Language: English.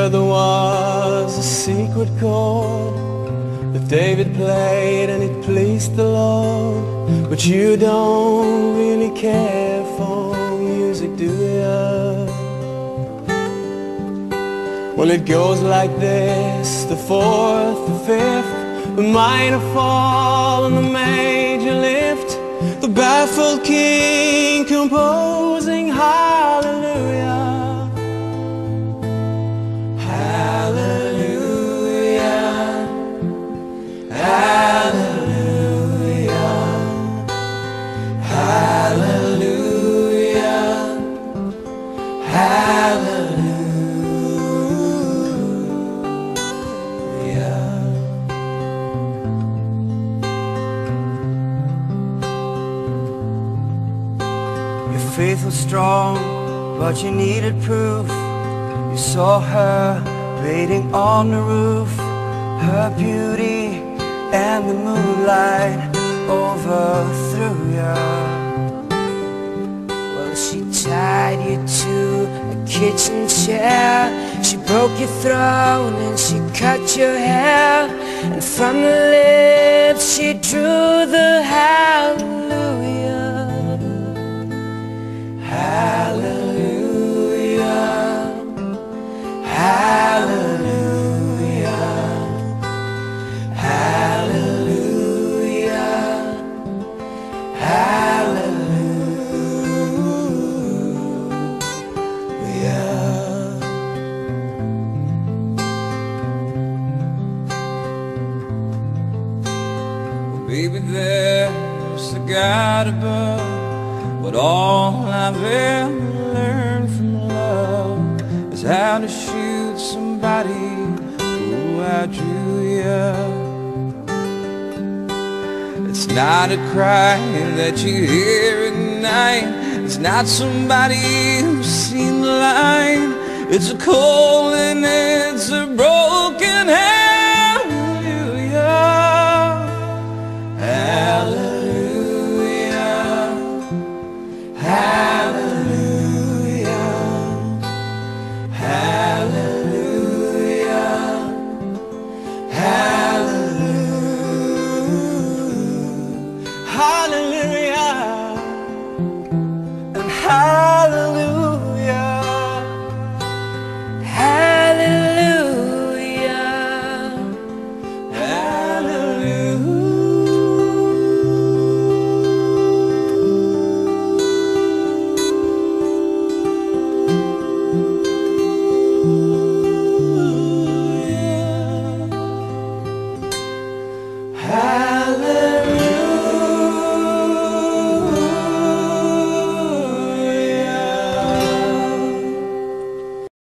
there was a secret chord that David played and it pleased the Lord. But you don't really care for music, do you? Well, it goes like this: the fourth, the fifth, the minor fall and the major lift, the baffled king composing hallelujah. Hallelujah, hallelujah, hallelujah, hallelujah. Your faith was strong, but you needed proof. You saw her waiting on the roof, her beauty and the moonlight overthrew you. Well, she tied you to a kitchen chair, she broke your throne and she cut your hair, and from the lips she drew the hallelujah. Hallelujah, hallelujah, hallelujah, hallelujah. Well, baby, there's a God above, but all I've ever learned from love is how to shoot somebody who outdrew you. It's not a cry that you hear at night, it's not somebody who's seen the light, it's a cold and it's a broken hand.